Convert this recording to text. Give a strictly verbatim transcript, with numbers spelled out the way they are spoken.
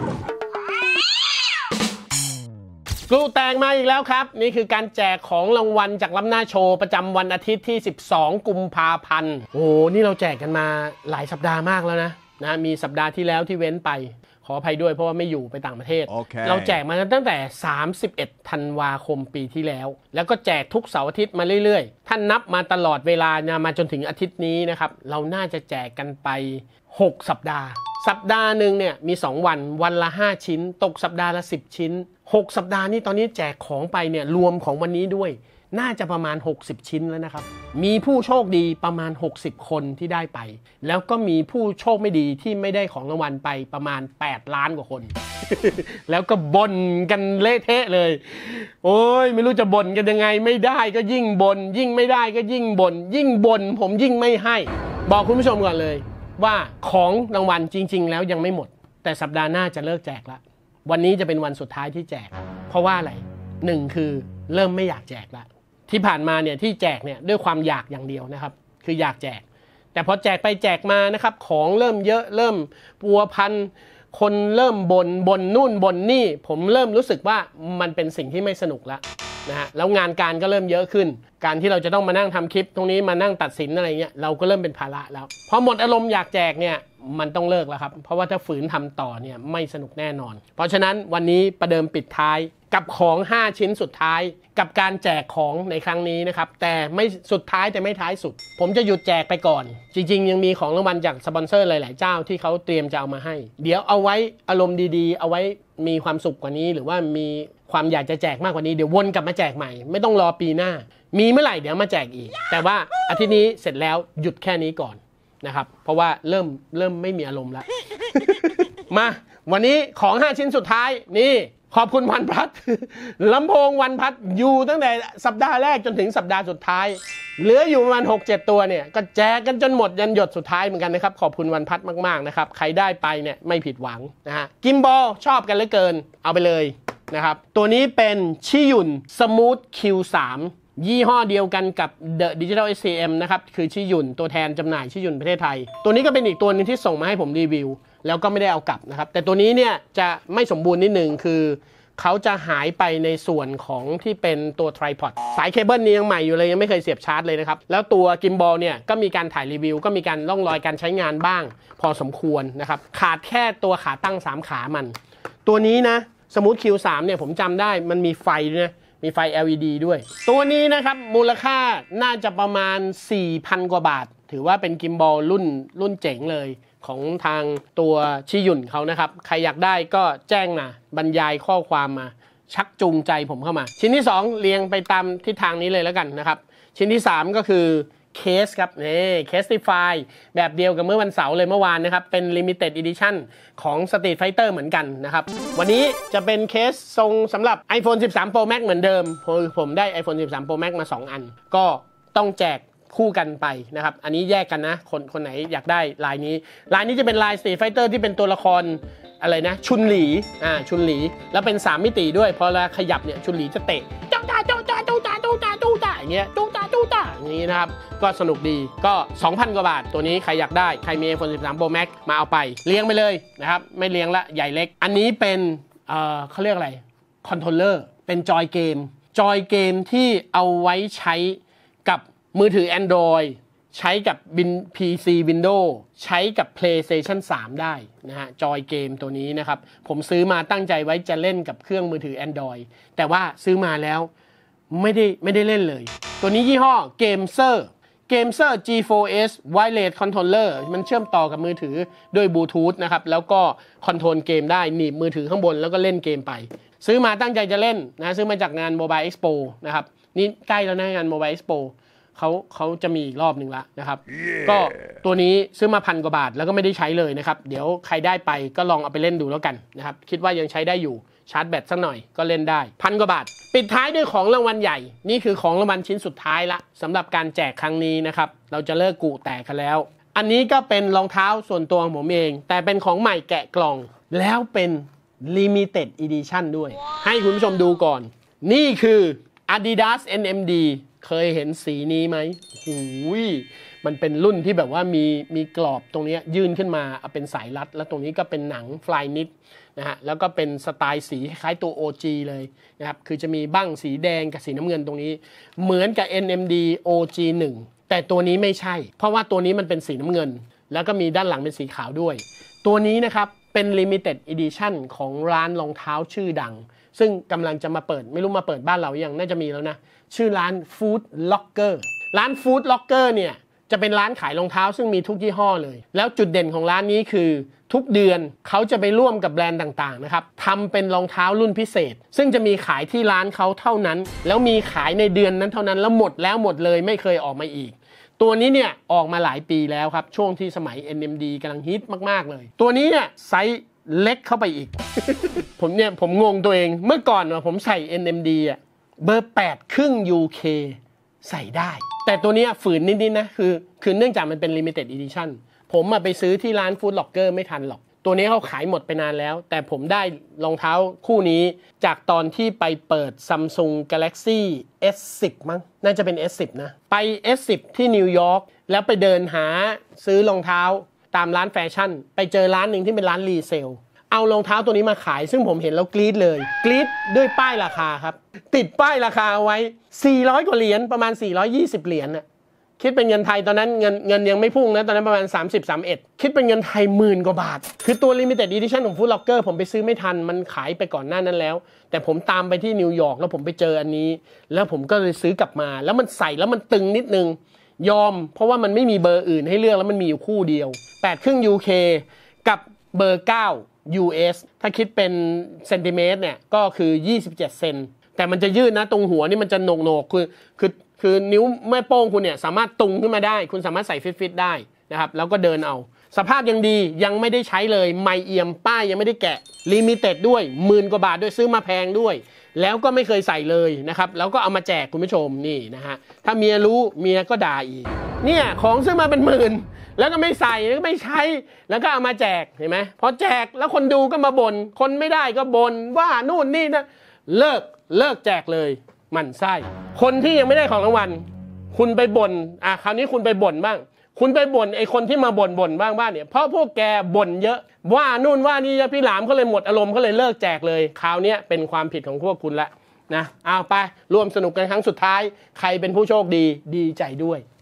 กลูแตงมาอีกแล้วครับนี่คือการแจกของรางวัลจากล้ำหน้าโชว์ประจำวันอาทิตย์ที่สิบสองกุมภาพันธ์โอ้นี่เราแจกกันมาหลายสัปดาห์มากแล้วนะนะมีสัปดาห์ที่แล้วที่เว้นไปขออภัยด้วยเพราะว่าไม่อยู่ไปต่างประเทศ okay. เราแจกมาตั้งแต่สามสิบเอ็ดธันวาคมปีที่แล้วแล้วก็แจกทุกเสาร์อาทิตย์มาเรื่อยๆท่านนับมาตลอดเวลามาจนถึงอาทิตย์นี้นะครับเราน่าจะแจกกันไปหกสัปดาห์สัปดาห์หนึ่งเนี่ยมีสองวันวันละห้าชิ้นตกสัปดาห์ละสิบชิ้นหกสัปดาห์นี้ตอนนี้แจกของไปเนี่ยรวมของวันนี้ด้วยน่าจะประมาณหกสิบชิ้นแล้วนะครับมีผู้โชคดีประมาณหกสิบคนที่ได้ไปแล้วก็มีผู้โชคไม่ดีที่ไม่ได้ของรางวัลไปประมาณแปดล้านกว่าคน แล้วก็บ่นกันเละเทะเลยโอ้ยไม่รู้จะบ่นกันยังไงไม่ได้ก็ยิ่งบ่นยิ่งไม่ได้ก็ยิ่งบ่นยิ่งบ่นผมยิ่งไม่ให้บอกคุณผู้ชมก่อนเลยว่าของรางวัลจริงๆแล้วยังไม่หมดแต่สัปดาห์หน้าจะเลิกแจกละวันนี้จะเป็นวันสุดท้ายที่แจกเพราะว่าอะไรหนึ่งคือเริ่มไม่อยากแจกละที่ผ่านมาเนี่ยที่แจกเนี่ยด้วยความอยากอย่างเดียวนะครับคืออยากแจกแต่พอแจกไปแจกมานะครับของเริ่มเยอะเริ่มปัวพันคนเริ่มบน่นบ่นนู่นบ่นนี่ผมเริ่มรู้สึกว่ามันเป็นสิ่งที่ไม่สนุกแล้วนะฮะแล้วงานการก็เริ่มเยอะขึ้นการที่เราจะต้องมานั่งทำคลิปตรงนี้มานั่งตัดสินอะไรเงี้ยเราก็เริ่มเป็นภาระแล้วพอหมดอารมณ์อยากแจกเนี่ยมันต้องเลิกแล้วครับเพราะว่าถ้าฝืนทำต่อเนี่ยไม่สนุกแน่นอนเพราะฉะนั้นวันนี้ประเดิมปิดท้ายกับของห้าชิ้นสุดท้ายกับการแจกของในครั้งนี้นะครับแต่ไม่สุดท้ายแต่ไม่ท้ายสุดผมจะหยุดแจกไปก่อนจริงๆยังมีของรางวัลจากสปอนเซอร์หลายๆเจ้าที่เขาเตรียมจะเอามาให้เดี๋ยวเอาไว้อารมณ์ดีๆเอาไว้มีความสุขกว่านี้หรือว่ามีความอยากจะแจกมากกว่านี้เดี๋ยววนกลับมาแจกใหม่ไม่ต้องรอปีหน้ามีเมื่อไหร่เดี๋ยวมาแจกอีกแต่ว่าอาทิตย์นี้เสร็จแล้วหยุดแค่นี้ก่อนนะครับเพราะว่าเริ่มเริ่มไม่มีอารมณ์แล้ว มาวันนี้ของห้าชิ้นสุดท้ายนี่ขอบคุณวันพัด ลำโพงวันพัดอยู่ตั้งแต่สัปดาห์แรกจนถึงสัปดาห์สุดท้ายเหลืออยู่ประมาณ หกเจ็ด ตัวเนี่ยก็แจกกันจนหมดยันหยดสุดท้ายเหมือนกันนะครับขอบคุณวันพัดมากๆนะครับใครได้ไปเนี่ยไม่ผิดหวังนะฮะกิมบอลชอบกันเหลือเกินเอาไปเลยนะครับตัวนี้เป็นชิยุน Smooth คิว สาม ยี่ห้อเดียวกันกับ The Digital เอส ซี เอ็ม นะครับคือชิยุนตัวแทนจำหน่ายชิยุนประเทศไทยตัวนี้ก็เป็นอีกตัวนึงที่ส่งมาให้ผมรีวิวแล้วก็ไม่ได้เอากลับนะครับแต่ตัวนี้เนี่ยจะไม่สมบูรณ์นิดนึงคือเขาจะหายไปในส่วนของที่เป็นตัวไทรพอดสายเคเบิลนี้ยังใหม่อยู่เลยยังไม่เคยเสียบชาร์จเลยนะครับแล้วตัวกิมบอลเนี่ยก็มีการถ่ายรีวิวก็มีการร่องรอยการใช้งานบ้างพอสมควรนะครับขาดแค่ตัวขาตั้งสามขามันตัวนี้นะสมูท คิว สาม เนี่ยผมจำได้มันมีไฟด้วยนะมีไฟ แอล อี ดี ด้วยตัวนี้นะครับมูลค่าน่าจะประมาณ สี่พัน กว่าบาทถือว่าเป็นกิมบอลรุ่นรุ่นเจ๋งเลยของทางตัวชิยุนเขานะครับใครอยากได้ก็แจ้งมาบรรยายข้อความมาชักจูงใจผมเข้ามาชิ้นที่สองเรียงไปตามทิศทางนี้เลยแล้วกันนะครับชิ้นที่สามก็คือเคสครับนี่เคสติฟายแบบเดียวกับเมื่อวันเสาร์เลยเมื่อวานนะครับเป็น Limited Edition ของ Street Fighter เหมือนกันนะครับวันนี้จะเป็นเคสทรงสำหรับ iPhone สิบสาม Pro Max เหมือนเดิมผมได้ iPhone สิบสาม Pro Max มาสองอันก็ต้องแจกคู่กันไปนะครับอันนี้แยกกันนะคนคนไหนอยากได้ลายนี้ลายนี้จะเป็นลาย Street Fighter ที่เป็นตัวละครอะไรนะชุนหลีอ่าชุนหลีแล้วเป็นสามมิติด้วยพอเวลาขยับเนี่ยชุนหลีจะเตะจ้าจ้าจ้าจ้าจ้าจ้าจ้าจ้าจ้าอย่างเงี้ยจ้าจ้าจ้าจ้าอย่างนี้นะครับก็สนุกดีก็ สองพัน กว่าบาทตัวนี้ใครอยากได้ใครมี iPhone สิบสาม Pro Max มาเอาไปเลี้ยงไปเลยนะครับไม่เลี้ยงละใหญ่เล็กอันนี้เป็นเอ่อเขาเรียกอะไรคอนโทรลเลอร์เป็นจอยเกมจอยเกมที่เอาไว้ใช้กับมือถือ Android ใช้กับ พี ซี Windows ใช้กับ PlayStation สาม ได้นะฮะจอยเกมตัวนี้นะครับผมซื้อมาตั้งใจไว้จะเล่นกับเครื่องมือถือ Android แต่ว่าซื้อมาแล้วไม่ได้ไม่ได้เล่นเลยตัวนี้ยี่ห้อ Gamer Gamer จี โฟร์ เอส Wireless Controller มันเชื่อมต่อกับมือถือด้วยบลูทูธนะครับแล้วก็คอนโทรลเกมได้หนีบมือถือข้างบนแล้วก็เล่นเกมไปซื้อมาตั้งใจจะเล่นนะซื้อมาจากงาน Mobile Expo นะครับนี่ใกล้แล้วนะงาน Mobile Expoเขาเขาจะมีอีกรอบหนึ่งละนะครับ yeah. ก็ตัวนี้ซื้อมาพันกว่าบาทแล้วก็ไม่ได้ใช้เลยนะครับเดี๋ยวใครได้ไปก็ลองเอาไปเล่นดูแล้วกันนะครับคิดว่ายังใช้ได้อยู่ชาร์จแบตสักหน่อยก็เล่นได้พันกว่าบาทปิดท้ายด้วยของรางวัลใหญ่นี่คือของรางวัลชิ้นสุดท้ายละสำหรับการแจกครั้งนี้นะครับเราจะเลิกกูแตกกันแล้วอันนี้ก็เป็นรองเท้าส่วนตัวของผมเองแต่เป็นของใหม่แกะกล่องแล้วเป็น Limited Edition ด้วย wow. ให้คุณผู้ชมดูก่อนนี่คือ Adidas เอ็น เอ็ม ดีเคยเห็นสีนี้ไหมหูยมันเป็นรุ่นที่แบบว่ามีมีกรอบตรงนี้ยื่นขึ้นมาเป็นสายรัดแล้วตรงนี้ก็เป็นหนังฟลายนิดนะฮะแล้วก็เป็นสไตล์สีคล้ายตัว โอ จี เลยนะครับคือจะมีบั้งสีแดงกับสีน้ำเงินตรงนี้เหมือนกับ เอ็น เอ็ม ดี โอ จี หนึ่ง แต่ตัวนี้ไม่ใช่เพราะว่าตัวนี้มันเป็นสีน้ำเงินแล้วก็มีด้านหลังเป็นสีขาวด้วยตัวนี้นะครับเป็น Limited Edition ของร้านรองเท้าชื่อดังซึ่งกำลังจะมาเปิดไม่รู้มาเปิดบ้านเรายังน่าจะมีแล้วนะชื่อร้าน Foot Locker ร้าน Foot Locker เนี่ยจะเป็นร้านขายรองเท้าซึ่งมีทุกยี่ห้อเลยแล้วจุดเด่นของร้านนี้คือทุกเดือนเขาจะไปร่วมกับแบรนด์ต่างๆนะครับทำเป็นรองเท้ารุ่นพิเศษซึ่งจะมีขายที่ร้านเขาเท่านั้นแล้วมีขายในเดือนนั้นเท่านั้นแล้วหมดแล้วหมดเลยไม่เคยออกมาอีกตัวนี้เนี่ยออกมาหลายปีแล้วครับช่วงที่สมัย เอ็น เอ็ม ดี กำลังฮิตมากๆเลยตัวนี้เนี่ยไซส์เล็กเข้าไปอีก ผมเนี่ยผมงงตัวเองเมื่อก่อนว่าผมใส่ เอ็น เอ็ม ดี อ่ะเบอร์แปดครึ่ง ยู เค ใส่ได้แต่ตัวนี้ฝืนนิดๆนะคือคือเนื่องจากมันเป็น Limited Edition ผมมาไปซื้อที่ร้าน Foot Locker ไม่ทันหรอกตัวนี้เขาขายหมดไปนานแล้วแต่ผมได้รองเท้าคู่นี้จากตอนที่ไปเปิด Samsung Galaxy เอส สิบ มั้งน่าจะเป็น เอส สิบ นะไป เอส สิบ ที่นิวยอร์กแล้วไปเดินหาซื้อรองเท้าตามร้านแฟชั่นไปเจอร้านหนึ่งที่เป็นร้านรีเซลเอารองเท้าตัวนี้มาขายซึ่งผมเห็นแล้วกรี๊ดเลยกรี๊ดด้วยป้ายราคาครับติดป้ายราคาไว้สี่ร้อยกว่าเหรียญประมาณสี่ร้อยยี่สิบเหรียญน่ะคิดเป็นเงินไทยตอนนั้นเงินเงินยังไม่พุ่งนะตอนนั้นประมาณสามสิบ สามสิบเอ็ดคิดเป็นเงินไทยหมื่นกว่าบาทคือตัว Limited Edition ของ Foot Locker ผมไปซื้อไม่ทันมันขายไปก่อนหน้านั้นแล้วแต่ผมตามไปที่นิวยอร์กแล้วผมไปเจออันนี้แล้วผมก็เลยซื้อกลับมาแล้วมันใส่แล้วมันตึงนิดนึงยอมเพราะว่ามันไม่มีเบอร์อื่นให้เลือกแล้วมันมีอยู่คู่เดียวแปดครึ่ง ยู เค กับเบอร์เก้า ยู เอส ถ้าคิดเป็นเซนติเมตรเนี่ยก็คือยี่สิบเจ็ดเซนแต่มันจะยืดนะตรงหัวนี่มันจะโหนกๆคือคือคือนิ้วแม่โป้งคุณเนี่ยสามารถตุงขึ้นมาได้คุณสามารถใส่ฟิตๆได้นะครับแล้วก็เดินเอาสภาพยังดียังไม่ได้ใช้เลยไม่เอี่ยมป้ายยังไม่ได้แกะลิมิเต็ดด้วยหมื่นกว่าบาทด้วยซื้อมาแพงด้วยแล้วก็ไม่เคยใส่เลยนะครับแล้วก็เอามาแจกคุณผู้ชมนี่นะฮะถ้าเมียรู้เมียก็ด่าอีกเนี่ยของซื้อมาเป็นหมื่นแล้วก็ไม่ใส่แล้วก็ไม่ใช้แล้วก็เอามาแจกเห็นไหมพอแจกแล้วคนดูก็มาบ่นคนไม่ได้ก็บ่นว่านู่นนี่นะเลิกเลิกแจกเลยหมั่นไส้คนที่ยังไม่ได้ของรางวัลคุณไปบ่นอ่ะคราวนี้คุณไปบ่นบ้างคุณไปบ่นไอ้คนที่มาบ่นบ่นบ้างบ้านเนี่ยเพราะพวกแกบ่นเยอะว่านู่นว่านี่พี่หลามเขาเลยหมดอารมณ์เขาเลยเลิกแจกเลยคราวนี้เป็นความผิดของพวกคุณละนะเอาไปร่วมสนุกกันครั้งสุดท้ายใครเป็นผู้โชคดีดีใจด้วย